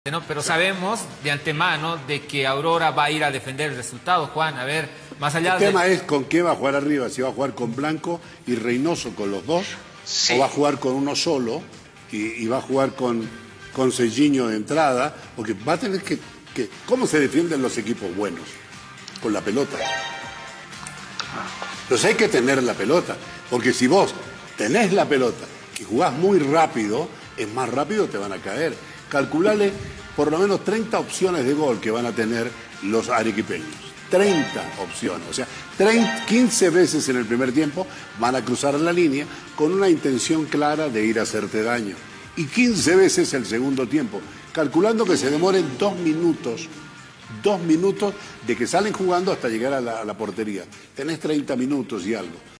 ¿no? Pero sabemos de antemano de que Aurora va a ir a defender el resultado, Juan. A ver, más allá El tema es con qué va a jugar arriba, si va a jugar con Blanco y Reynoso con los dos, Sí. o va a jugar con uno solo y va a jugar con Celliño de entrada, porque va a tener que... ¿Cómo se defienden los equipos buenos? Con la pelota. Entonces hay que tener la pelota, porque si vos tenés la pelota y jugás muy rápido, es más rápido te van a caer. Calculale por lo menos 30 opciones de gol que van a tener los arequipeños. 30 opciones, o sea, 15 veces en el primer tiempo van a cruzar la línea con una intención clara de ir a hacerte daño. Y 15 veces el segundo tiempo, calculando que se demoren 2 minutos de que salen jugando hasta llegar a la portería. Tenés 30 minutos y algo.